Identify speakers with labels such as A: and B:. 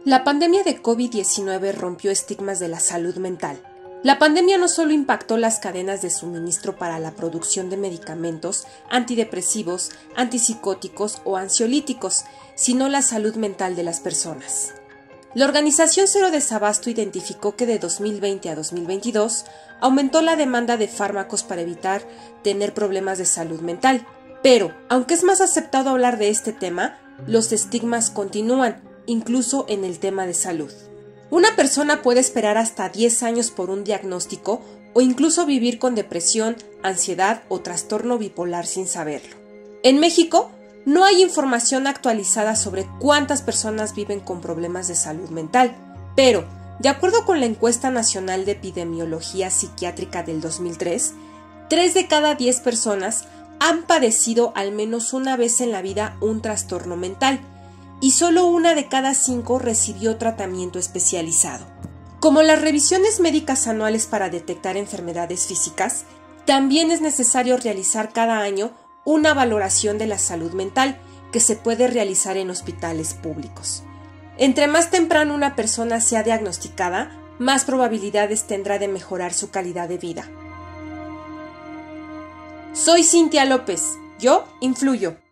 A: La pandemia de COVID-19 rompió estigmas de la salud mental. La pandemia no solo impactó las cadenas de suministro para la producción de medicamentos antidepresivos, antipsicóticos o ansiolíticos, sino la salud mental de las personas. La Organización Cero Desabasto identificó que de 2020 a 2022 aumentó la demanda de fármacos para evitar tener problemas de salud mental. Pero, aunque es más aceptado hablar de este tema, los estigmas continúan, incluso en el tema de salud. Una persona puede esperar hasta 10 años por un diagnóstico o incluso vivir con depresión, ansiedad o trastorno bipolar sin saberlo. En México, no hay información actualizada sobre cuántas personas viven con problemas de salud mental, pero, de acuerdo con la Encuesta Nacional de Epidemiología Psiquiátrica del 2003, 3 de cada 10 personas han padecido al menos una vez en la vida un trastorno mental, y solo 1 de cada 5 recibió tratamiento especializado. Como las revisiones médicas anuales para detectar enfermedades físicas, también es necesario realizar cada año una valoración de la salud mental que se puede realizar en hospitales públicos. Entre más temprano una persona sea diagnosticada, más probabilidades tendrá de mejorar su calidad de vida. Soy Cintia López. Yo influyo.